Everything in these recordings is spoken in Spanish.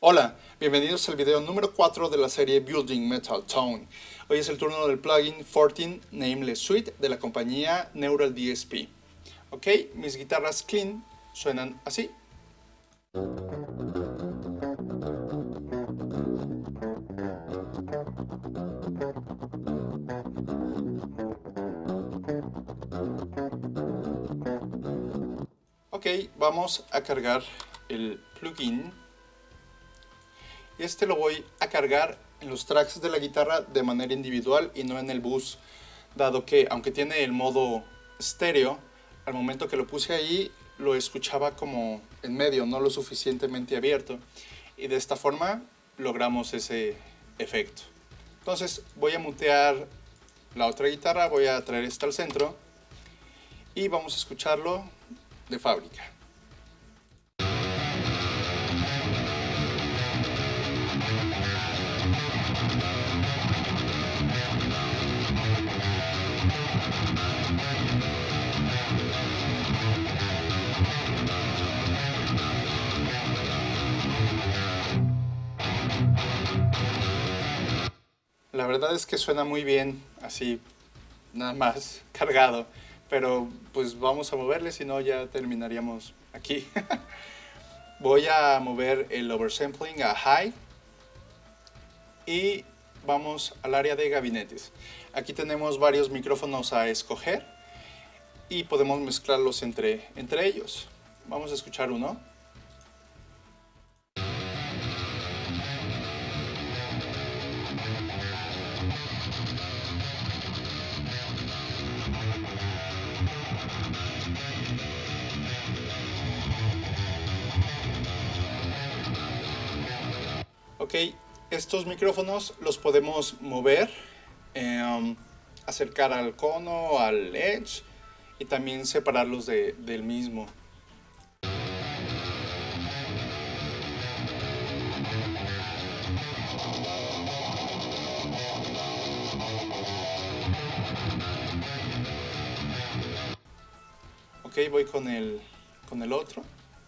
Hola, bienvenidos al video número 4 de la serie Building Metal Tone. Hoy es el turno del plugin 14 Nameless Suite de la compañía Neural DSP. Ok, mis guitarras clean suenan así. Ok, vamos a cargar el plugin. Y este lo voy a cargar en los tracks de la guitarra de manera individual y no en el bus, dado que aunque tiene el modo estéreo, al momento que lo puse ahí lo escuchaba como en medio, no lo suficientemente abierto, y de esta forma logramos ese efecto. Entonces voy a mutear la otra guitarra, voy a traer esta al centro y vamos a escucharlo de fábrica. La verdad es que suena muy bien, así, nada más cargado, pero pues vamos a moverle, si no ya terminaríamos aquí. Voy a mover el oversampling a high y vamos al área de gabinetes. Aquí tenemos varios micrófonos a escoger y podemos mezclarlos entre ellos. Vamos a escuchar uno. Ok, estos micrófonos los podemos mover, acercar al cono, al edge y también separarlos del mismo. Ok, voy con el otro.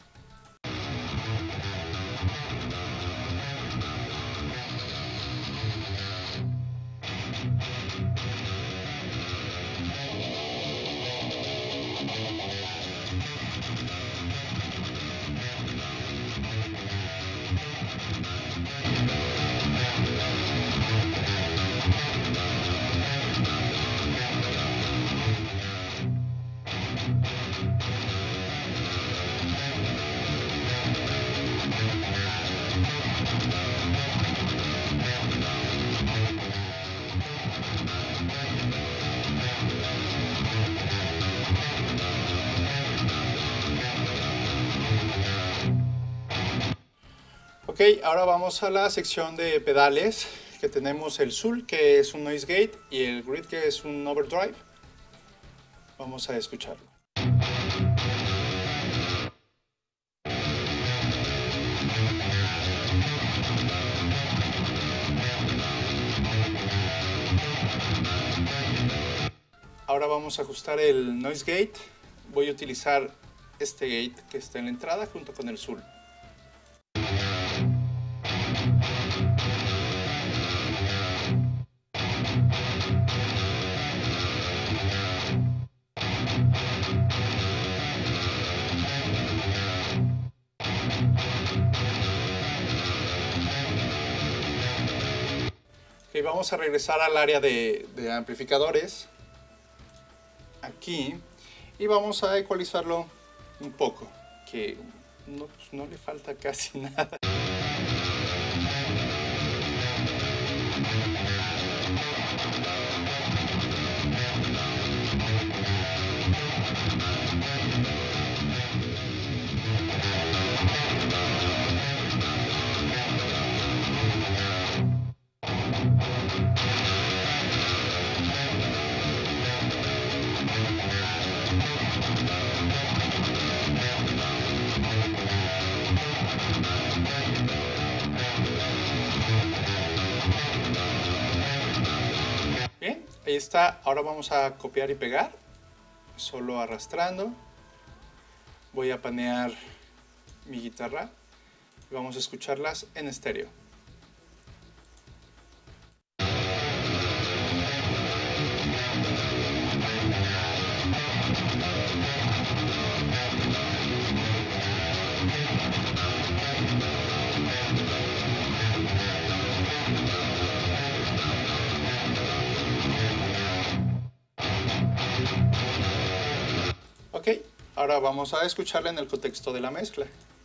Ok, ahora vamos a la sección de pedales, que tenemos el Zool, que es un noise gate, y el Grid, que es un overdrive. Vamos a escucharlo. Ahora vamos a ajustar el noise gate. Voy a utilizar este gate que está en la entrada junto con el Zool. Ok, vamos a regresar al área de amplificadores, aquí, y vamos a ecualizarlo un poco, que no le falta casi nada. Bien, ahí está. Ahora vamos a copiar y pegar, solo arrastrando. Voy a panear mi guitarra y vamos a escucharlas en estéreo. Ok, ahora vamos a escucharla en el contexto de la mezcla.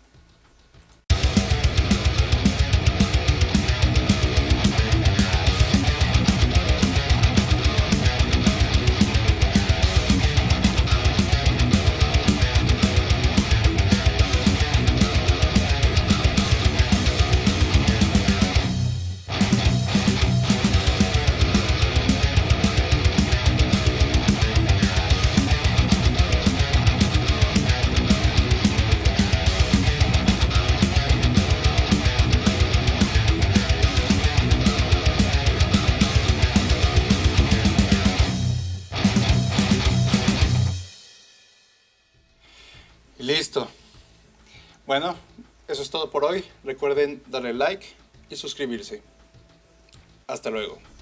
Listo. Bueno, eso es todo por hoy. Recuerden darle like y suscribirse. Hasta luego.